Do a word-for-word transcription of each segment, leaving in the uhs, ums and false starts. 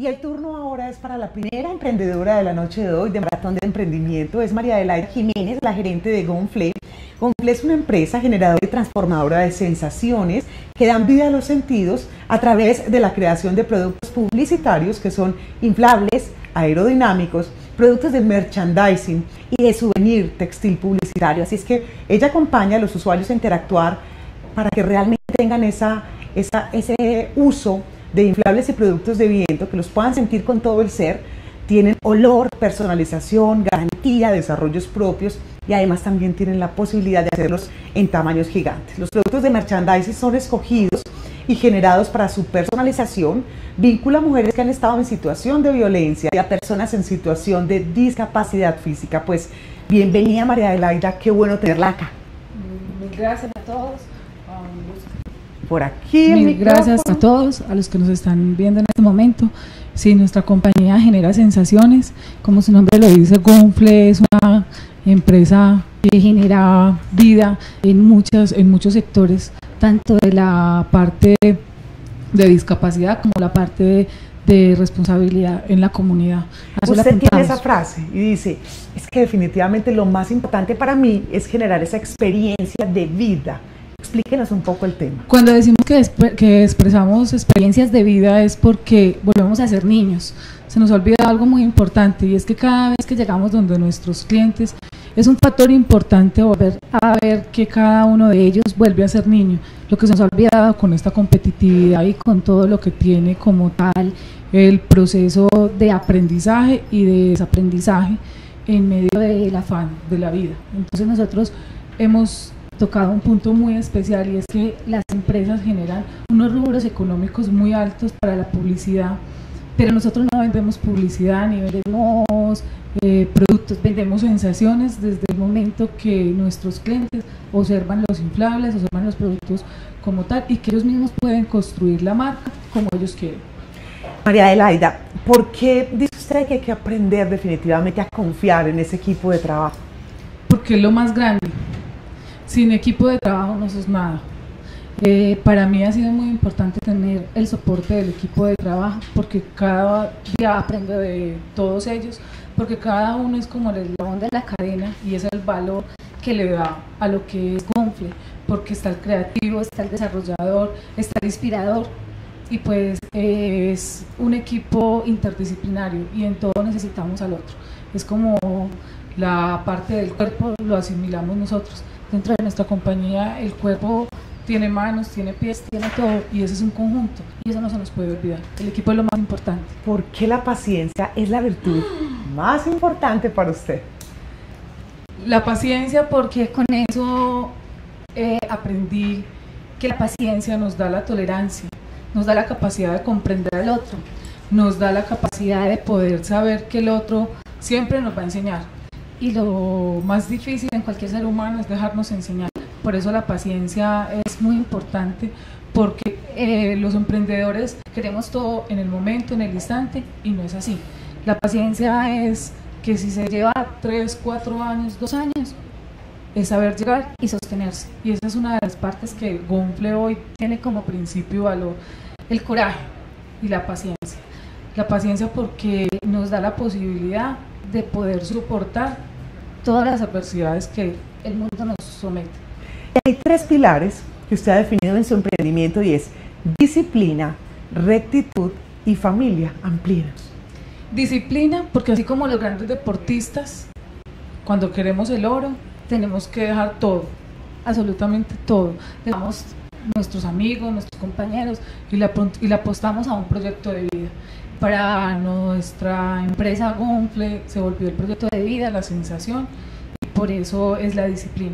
Y el turno ahora es para la primera emprendedora de la noche de hoy de Maratón de Emprendimiento, es María Adelaida Jiménez, la gerente de Gonfle. Gonfle es una empresa generadora y transformadora de sensaciones que dan vida a los sentidos a través de la creación de productos publicitarios que son inflables, aerodinámicos, productos de merchandising y de souvenir textil publicitario. Así es que ella acompaña a los usuarios a interactuar para que realmente tengan esa, esa, ese uso de inflables y productos de viento, que los puedan sentir con todo el ser. Tienen olor, personalización, garantía, desarrollos propios y además también tienen la posibilidad de hacerlos en tamaños gigantes. Los productos de merchandising son escogidos y generados para su personalización. Vincula a mujeres que han estado en situación de violencia y a personas en situación de discapacidad física. Pues bienvenida, María Adelaida, qué bueno tenerla acá. Mil gracias a todos. Por aquí. Mil gracias a todos, a los que nos están viendo en este momento. Sí, nuestra compañía genera sensaciones, como su nombre lo dice, Gonfle es una empresa que genera vida en, muchas, en muchos sectores, tanto de la parte de discapacidad como la parte de, de responsabilidad en la comunidad. Así Usted tiene esa frase y dice, es que definitivamente lo más importante para mí es generar esa experiencia de vida. Explíquenos un poco el tema. Cuando decimos que, que expresamos experiencias de vida es porque volvemos a ser niños. Se nos olvida algo muy importante y es que cada vez que llegamos donde nuestros clientes es un factor importante volver a ver que cada uno de ellos vuelve a ser niño. Lo que se nos ha olvidado con esta competitividad y con todo lo que tiene como tal el proceso de aprendizaje y de desaprendizaje en medio del afán de la vida. Entonces nosotros hemos tocado un punto muy especial y es que las empresas generan unos rubros económicos muy altos para la publicidad, pero nosotros no vendemos publicidad ni vendemos eh, productos, vendemos sensaciones desde el momento que nuestros clientes observan los inflables, observan los productos como tal y que ellos mismos pueden construir la marca como ellos quieren. María Adelaida, ¿por qué dice usted que hay que aprender definitivamente a confiar en ese equipo de trabajo? Porque es lo más grande. Sin equipo de trabajo no sos nada. Eh, para mí ha sido muy importante tener el soporte del equipo de trabajo porque cada día aprendo de todos ellos, porque cada uno es como el eslabón de la cadena y es el valor que le da a lo que es Gonfle, porque está el creativo, está el desarrollador, está el inspirador y pues eh, es un equipo interdisciplinario y en todo necesitamos al otro. Es como la parte del cuerpo lo asimilamos nosotros. Dentro de nuestra compañía el cuerpo tiene manos, tiene pies, tiene todo y ese es un conjunto y eso no se nos puede olvidar. El equipo es lo más importante. ¿Por qué la paciencia es la virtud más importante para usted? La paciencia porque con eso eh, aprendí que la paciencia nos da la tolerancia, nos da la capacidad de comprender al otro, nos da la capacidad de poder saber que el otro siempre nos va a enseñar. Y lo más difícil en cualquier ser humano es dejarnos enseñar. Por eso la paciencia es muy importante, porque eh, los emprendedores queremos todo en el momento, en el instante, y no es así. La paciencia es que si se lleva tres, cuatro años, dos años, es saber llegar y sostenerse. Y esa es una de las partes que Gonfle hoy tiene como principio y valor, el coraje y la paciencia. La paciencia porque nos da la posibilidad de poder soportar todas las adversidades que el mundo nos somete. Hay tres pilares que usted ha definido en su emprendimiento y es disciplina, rectitud y familia. Amplíenos. Disciplina, porque así como los grandes deportistas, cuando queremos el oro, tenemos que dejar todo, absolutamente todo. Dejamos nuestros amigos, nuestros compañeros y la, y la apostamos a un proyecto de vida. Para nuestra empresa Gonfle se volvió el proyecto de vida, la sensación, y por eso es la disciplina.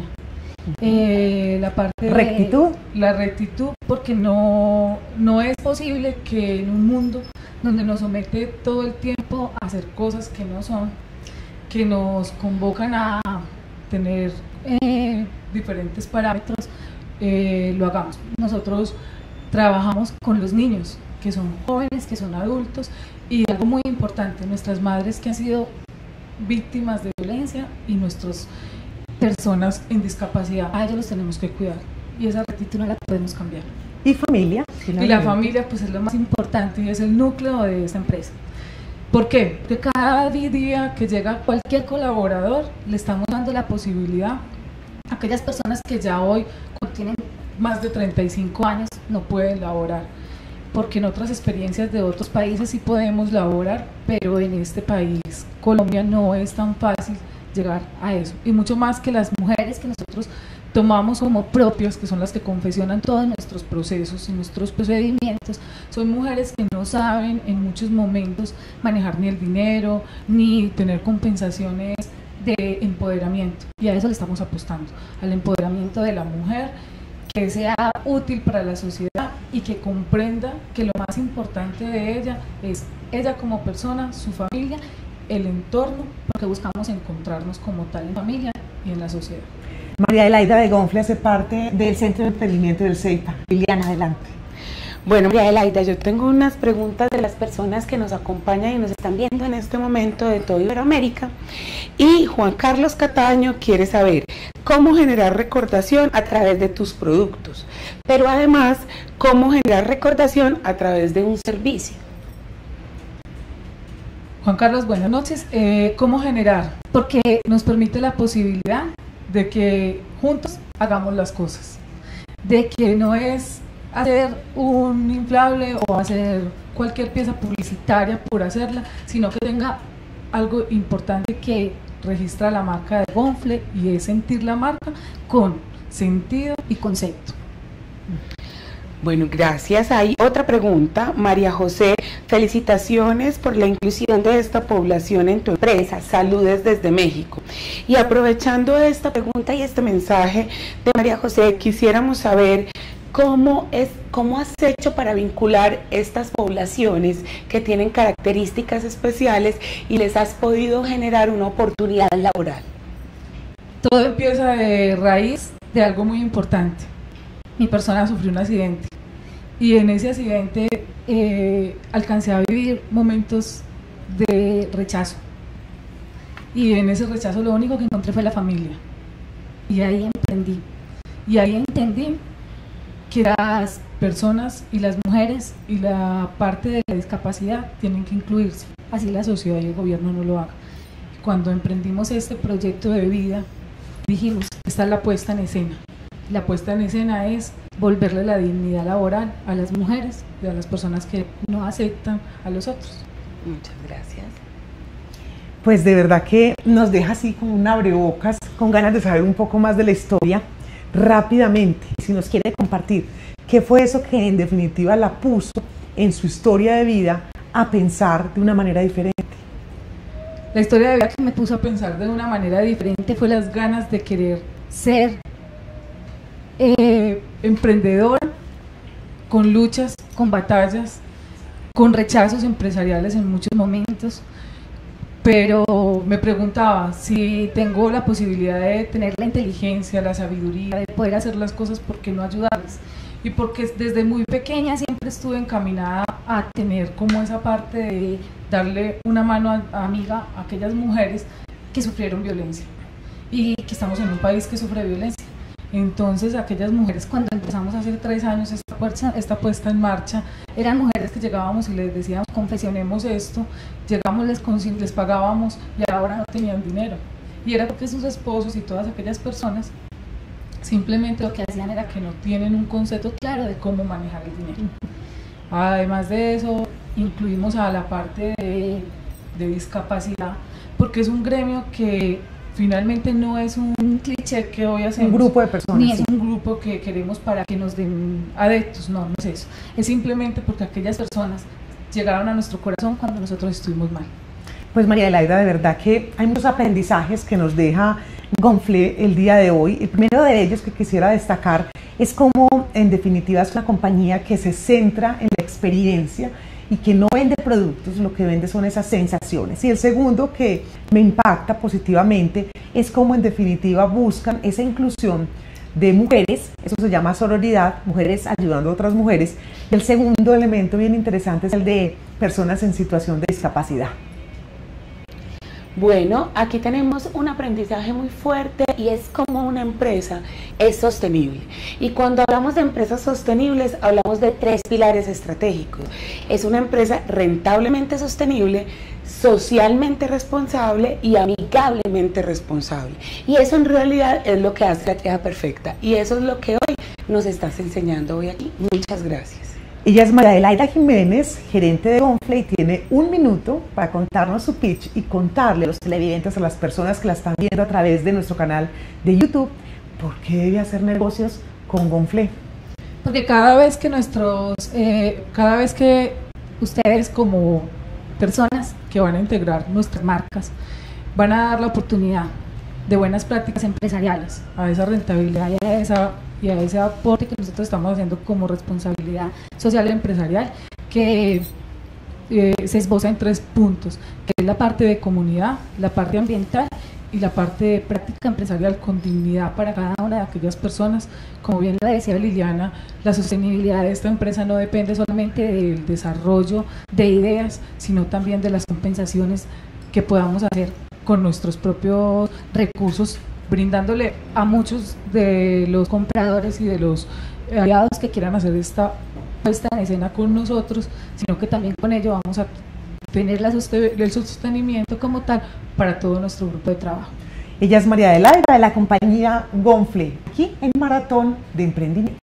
Eh, la parte ¿Rectitud? De la rectitud, porque no, no es posible que en un mundo donde nos somete todo el tiempo a hacer cosas que no son, que nos convocan a tener eh, diferentes parámetros, eh, lo hagamos. Nosotros trabajamos con los niños, que son jóvenes, que son adultos, y algo muy importante, nuestras madres que han sido víctimas de violencia y nuestras personas en discapacidad, a ellos los tenemos que cuidar y esa actitud no la podemos cambiar. Y familia. Y la familia pues es lo más importante y es el núcleo de esta empresa. ¿Por qué? Porque cada día que llega cualquier colaborador le estamos dando la posibilidad a aquellas personas que ya hoy tienen más de treinta y cinco años no pueden laborar, porque en otras experiencias de otros países sí podemos laborar, pero en este país, Colombia, no es tan fácil llegar a eso, y mucho más que las mujeres que nosotros tomamos como propias, que son las que confeccionan todos nuestros procesos y nuestros procedimientos, son mujeres que no saben en muchos momentos manejar ni el dinero, ni tener compensaciones de empoderamiento, y a eso le estamos apostando, al empoderamiento de la mujer, que sea útil para la sociedad y que comprenda que lo más importante de ella es ella como persona, su familia, el entorno, porque buscamos encontrarnos como tal en familia y en la sociedad. María Adelaida de Gonfle hace parte del Centro de Emprendimiento del CEIPA. Liliana, adelante. Bueno, María Adelaida, yo tengo unas preguntas de las personas que nos acompañan y nos están viendo en este momento de toda Iberoamérica. Y Juan Carlos Cataño quiere saber cómo generar recordación a través de tus productos, pero además, cómo generar recordación a través de un servicio. Juan Carlos, buenas noches. Eh, ¿Cómo generar? Porque nos permite la posibilidad de que juntos hagamos las cosas, de que no es hacer un inflable o hacer cualquier pieza publicitaria por hacerla, sino que tenga algo importante que registra la marca de Gonfle, y es sentir la marca con sentido y concepto. Bueno, gracias. Hay otra pregunta. María José, felicitaciones por la inclusión de esta población en tu empresa. Saludes desde México. Y aprovechando esta pregunta y este mensaje de María José, quisiéramos saber cómo es, cómo has hecho para vincular estas poblaciones que tienen características especiales y les has podido generar una oportunidad laboral. Todo empieza de raíz de algo muy importante. Mi persona sufrió un accidente y en ese accidente eh, alcancé a vivir momentos de rechazo, y en ese rechazo lo único que encontré fue la familia, y ahí emprendí y ahí entendí que las personas y las mujeres y la parte de la discapacidad tienen que incluirse, así la sociedad y el gobierno no lo hagan. Cuando emprendimos este proyecto de vida, dijimos, esta es la puesta en escena. La puesta en escena es volverle la dignidad laboral a las mujeres y a las personas que no aceptan a los otros. Muchas gracias. Pues de verdad que nos deja así como un abrebocas, con ganas de saber un poco más de la historia. Rápidamente, si nos quiere compartir, ¿qué fue eso que en definitiva la puso en su historia de vida a pensar de una manera diferente? La historia de vida que me puso a pensar de una manera diferente fue las ganas de querer ser eh, emprendedora, con luchas, con batallas, con rechazos empresariales en muchos momentos, pero me preguntaba si tengo la posibilidad de tener la inteligencia, la sabiduría, de poder hacer las cosas, ¿por qué no ayudarles? Y porque desde muy pequeña siempre estuve encaminada a tener como esa parte de darle una mano a, a amiga a aquellas mujeres que sufrieron violencia y que estamos en un país que sufre violencia. Entonces aquellas mujeres, cuando empezamos hace tres años esta, puesta, esta puesta en marcha, eran mujeres que llegábamos y les decíamos, confesionemos esto, llegamos, les, les pagábamos y ahora no tenían dinero. Y era porque sus esposos y todas aquellas personas simplemente lo que hacían era que no tienen un concepto claro de cómo manejar el dinero. Además de eso, incluimos a la parte de, de discapacidad, porque es un gremio que finalmente no es un cliché que hoy hacemos, un grupo de personas, ni es sí. un grupo que queremos para que nos den adeptos, no, no es eso, es simplemente porque aquellas personas llegaron a nuestro corazón cuando nosotros estuvimos mal. Pues María Adelaida, de verdad que hay muchos aprendizajes que nos deja Gonfle el día de hoy. El primero de ellos que quisiera destacar es cómo en definitiva es una compañía que se centra en la experiencia y que no vende productos, lo que vende son esas sensaciones. Y el segundo que me impacta positivamente es cómo en definitiva buscan esa inclusión de mujeres, eso se llama sororidad, mujeres ayudando a otras mujeres. Y el segundo elemento bien interesante es el de personas en situación de discapacidad. Bueno, aquí tenemos un aprendizaje muy fuerte y es como una empresa es sostenible. Y cuando hablamos de empresas sostenibles, hablamos de tres pilares estratégicos. Es una empresa rentablemente sostenible, socialmente responsable y amigablemente responsable. Y eso en realidad es lo que hace la Triada Perfecta. Y eso es lo que hoy nos estás enseñando hoy aquí. Muchas gracias. Ella es María Adelaida Jiménez, gerente de Gonfle, y tiene un minuto para contarnos su pitch y contarle a los televidentes, a las personas que la están viendo a través de nuestro canal de YouTube, por qué debe hacer negocios con Gonfle. Porque cada vez que nuestros, eh, cada vez que ustedes como personas que van a integrar nuestras marcas, van a dar la oportunidad de buenas prácticas empresariales, a esa rentabilidad y a esa y a ese aporte que nosotros estamos haciendo como responsabilidad social y empresarial, que eh, se esboza en tres puntos, que es la parte de comunidad, la parte ambiental y la parte de práctica empresarial con dignidad para cada una de aquellas personas. Como bien la decía Liliana, la sostenibilidad de esta empresa no depende solamente del desarrollo de ideas, sino también de las compensaciones que podamos hacer con nuestros propios recursos, brindándole a muchos de los compradores y de los aliados que quieran hacer esta puesta en escena con nosotros, sino que también con ello vamos a tener la sosten- el sostenimiento como tal para todo nuestro grupo de trabajo. Ella es María Adelaida de la compañía Gonfle, aquí en Maratón de Emprendimiento.